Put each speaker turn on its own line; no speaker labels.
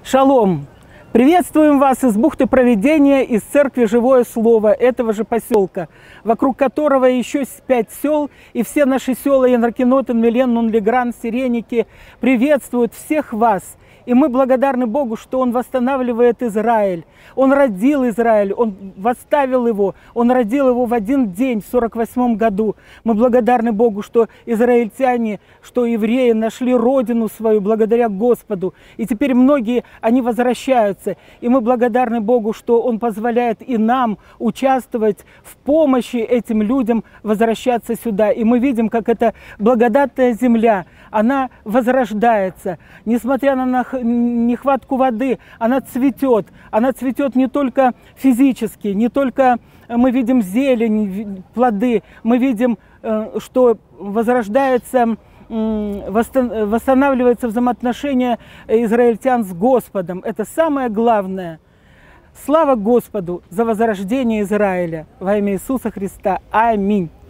Шалом! Приветствуем вас из бухты Провидения, из церкви «Живое Слово» этого же поселка, вокруг которого еще 5 сел, и все наши села Янракинотен, Милен, Нунлигран, Сиреники приветствуют всех вас. И мы благодарны Богу, что Он восстанавливает Израиль. Он родил Израиль, Он восставил его, Он родил его в один день, в 48 году. Мы благодарны Богу, что израильтяне, что евреи нашли родину свою благодаря Господу. И теперь многие, они возвращаются. И мы благодарны Богу, что Он позволяет и нам участвовать в помощи этим людям возвращаться сюда. И мы видим, как эта благодатная земля, она возрождается. Несмотря на нехватку воды, она цветет. Она цветет не только физически, не только мы видим зелень, плоды, мы видим, что возрождается, восстанавливается взаимоотношения израильтян с Господом. Это самое главное. Слава Господу за возрождение Израиля во имя Иисуса Христа. Аминь.